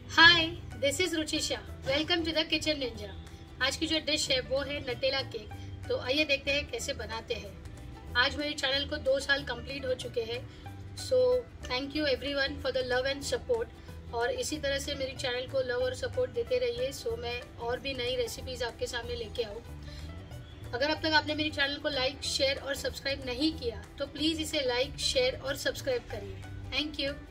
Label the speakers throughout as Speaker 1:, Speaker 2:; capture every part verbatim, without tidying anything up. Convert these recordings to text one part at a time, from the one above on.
Speaker 1: Hi, this is Ruchisha. Welcome to the kitchen ninja. आज की जो डिश है वो है नटेला केक। तो आइए देखते हैं कैसे बनाते हैं। आज मेरे चैनल को दो साल कंप्लीट हो चुके हैं। So thank you everyone for the love and support. और इसी तरह से मेरे चैनल को लव और सपोर्ट देते रहिए। सो मैं और भी नई रेसिपीज़ आपके सामने लेके आऊँ। अगर अब तक आपने मेरे चैनल को लाइक, शेयर और सब्सक्राइब नहीं किया तो प्लीज़ इसे लाइक, शेयर और सब्सक्राइब करिए। Thank you.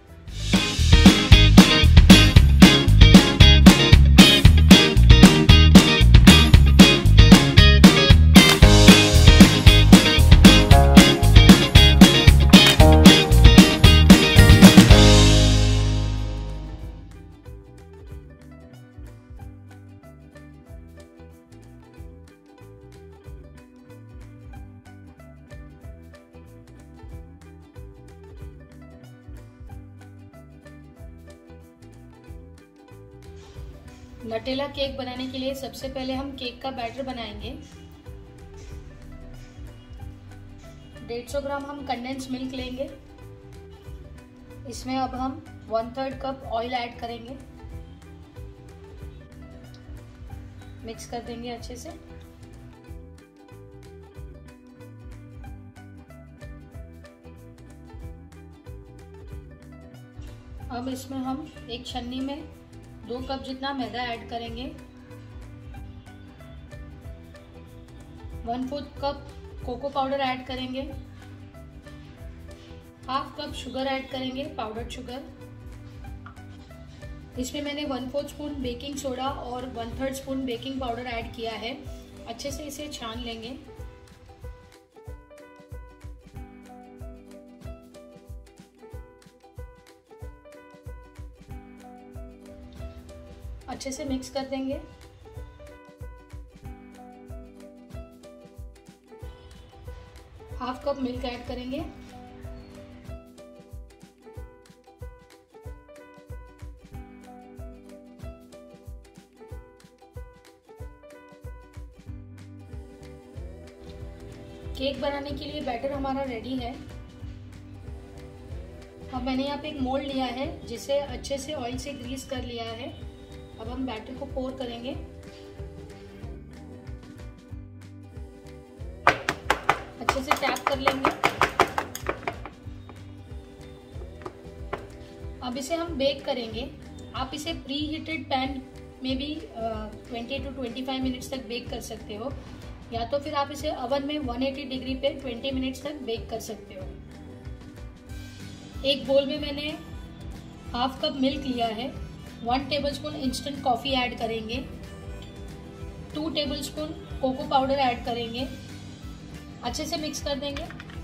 Speaker 1: नटेला केक बनाने के लिए सबसे पहले हम केक का बैटर बनाएंगे। डेढ़ सौ ग्राम हम कंडेंस मिल्क लेंगे। इसमें अब हम one third cup oil add करेंगे। मिक्स कर देंगे अच्छे से। अब इसमें हम एक छन्नी में दो कप जितना मैदा ऐड करेंगे। One fourth cup cocoa powder add करेंगे। हाफ कप शुगर ऐड करेंगे, पाउडर्ड शुगर। इसमें मैंने one fourth spoon baking soda और one third spoon baking powder add किया है। अच्छे से इसे छान लेंगे। अच्छे से मिक्स कर देंगे। हाफ कप मिल्क ऐड करेंगे। केक बनाने के लिए बैटर हमारा रेडी है। अब मैंने यहाँ पे एक मोल्ड लिया है जिसे अच्छे से ऑयल से ग्रीस कर लिया है। अब हम बैटर को पोर करेंगे। अच्छे से टैप कर लेंगे। अब इसे हम बेक करेंगे। आप इसे प्री हीटेड पैन में भी twenty to twenty five minutes तक बेक कर सकते हो, या तो फिर आप इसे ओवन में वन एटी डिग्री पे ट्वेंटी मिनट्स तक बेक कर सकते हो। एक बोल में मैंने हाफ कप मिल्क लिया है। One tablespoon instant coffee add करेंगे। Two tablespoon cocoa powder add करेंगे। अच्छे से मिक्स कर देंगे।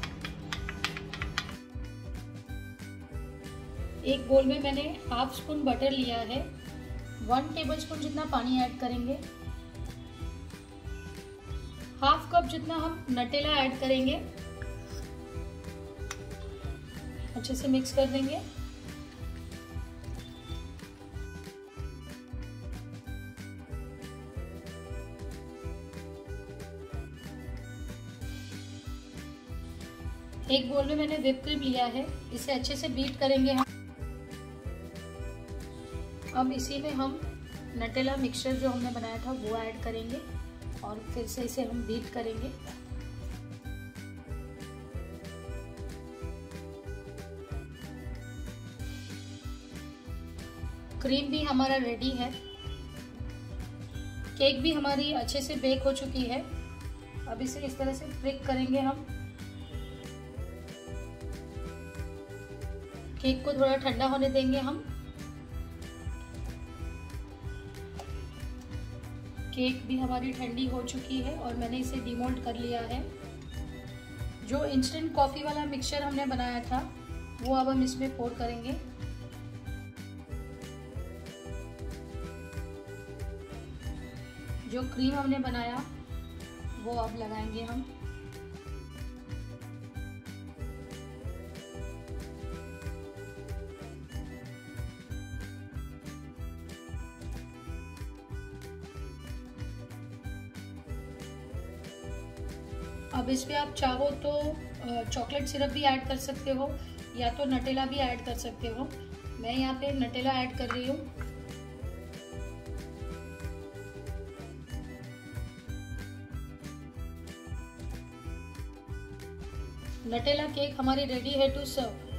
Speaker 1: एक बोल में मैंने हाफ स्पून बटर लिया है। वन टेबलस्पून जितना पानी ऐड करेंगे। हाफ कप जितना हम नटेला ऐड करेंगे। अच्छे से मिक्स कर देंगे। एक बोल में मैंने व्हिप क्रीम लिया है। इसे अच्छे से बीट करेंगे हम। अब इसी में हम नटेला मिक्सचर जो हमने बनाया था वो ऐड करेंगे और फिर से इसे हम बीट करेंगे। क्रीम भी हमारा रेडी है। केक भी हमारी अच्छे से बेक हो चुकी है। अब इसे इस तरह से फ्लिक करेंगे हम। केक को थोड़ा ठंडा होने देंगे हम। केक भी हमारी ठंडी हो चुकी है और मैंने इसे डीमोल्ड कर लिया है। जो इंस्टेंट कॉफ़ी वाला मिक्सचर हमने बनाया था वो अब हम इसमें पोर करेंगे। जो क्रीम हमने बनाया वो अब लगाएंगे हम। अब इस पे आप चाहो तो चॉकलेट सिरप भी ऐड कर सकते हो या तो नटेला भी ऐड कर सकते हो। मैं यहाँ पे नटेला ऐड कर रही हूँ। नटेला केक हमारी रेडी है टू सर्व।